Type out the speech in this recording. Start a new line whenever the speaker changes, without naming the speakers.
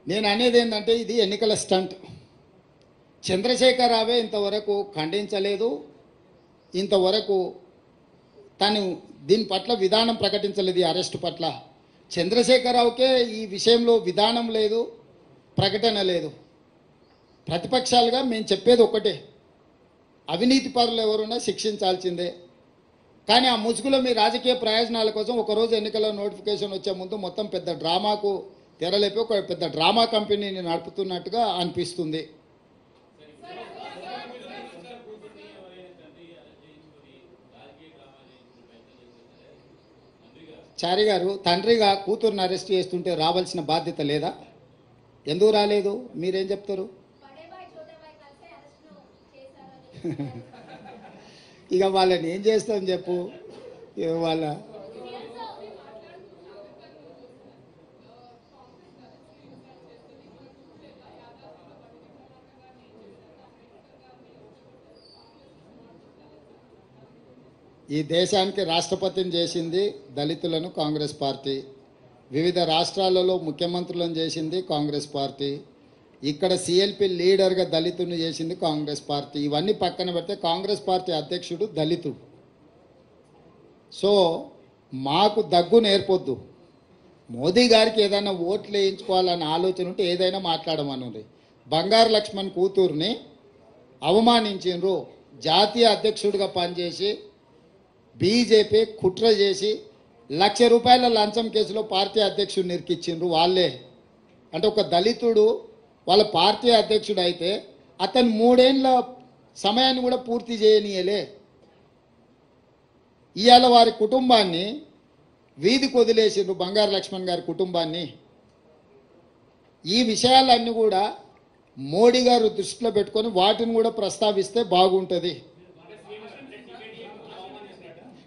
నేను అనేది ఏంటంటే ఇది ఎన్నికల స్టంట్. చంద్రశేఖర్ రావే ఇంతవరకు ఖండించలేదు, ఇంతవరకు తను దీని పట్ల విధానం ప్రకటించలేదు. ఈ అరెస్టు పట్ల చంద్రశేఖరరావుకే ఈ విషయంలో విధానం లేదు, ప్రకటన లేదు. ప్రతిపక్షాలుగా మేము చెప్పేది ఒకటే, అవినీతి పరులు ఎవరున్నా శిక్షించాల్సిందే. కానీ ఆ ముసుగులో మీ రాజకీయ ప్రయోజనాల కోసం ఒకరోజు ఎన్నికల నోటిఫికేషన్ వచ్చే ముందు మొత్తం పెద్ద డ్రామాకు తెరలేపి ఒక పెద్ద డ్రామా కంపెనీని నడుపుతున్నట్టుగా అనిపిస్తుంది. చారి గారు, తండ్రిగా కూతురుని అరెస్ట్ చేస్తుంటే రావాల్సిన బాధ్యత లేదా? ఎందుకు రాలేదు? మీరేం చెప్తారు? ఇక వాళ్ళని ఏం చేస్తాం చెప్పు. వాళ్ళ ఈ దేశానికి రాష్ట్రపతిని చేసింది దళితులను కాంగ్రెస్ పార్టీ, వివిధ రాష్ట్రాలలో ముఖ్యమంత్రులను చేసింది కాంగ్రెస్ పార్టీ, ఇక్కడ సిఎల్పి లీడర్గా దళితుని చేసింది కాంగ్రెస్ పార్టీ. ఇవన్నీ పక్కన పెడితే కాంగ్రెస్ పార్టీ అధ్యక్షుడు దళితుడు. సో మాకు దగ్గు నేర్పొద్దు. మోదీ గారికి ఏదైనా ఓట్లు వేయించుకోవాలన్న ఆలోచన ఉంటే ఏదైనా మాట్లాడమనుంది. బంగారు లక్ష్మణ్ కూతుర్ని అవమానించిండ్రు. జాతీయ అధ్యక్షుడిగా పనిచేసి బీజేపీ కుట్ర చేసి ₹1,00,000 లంచం కేసులో పార్టీ అధ్యక్షుడిని ఇరికిచ్చిండ్రు వాళ్ళే. అంటే ఒక దళితుడు వాళ్ళ పార్టీ అధ్యక్షుడు అయితే అతను 3 ఏళ్ళ సమయాన్ని కూడా పూర్తి చేయనీయలే. ఇవాళ వారి కుటుంబాన్ని వీధికి వదిలేసిండ్రు, బంగారు లక్ష్మణ్ గారి కుటుంబాన్ని. ఈ విషయాలన్నీ కూడా మోడీ గారు దృష్టిలో పెట్టుకొని వాటిని కూడా ప్రస్తావిస్తే బాగుంటుంది.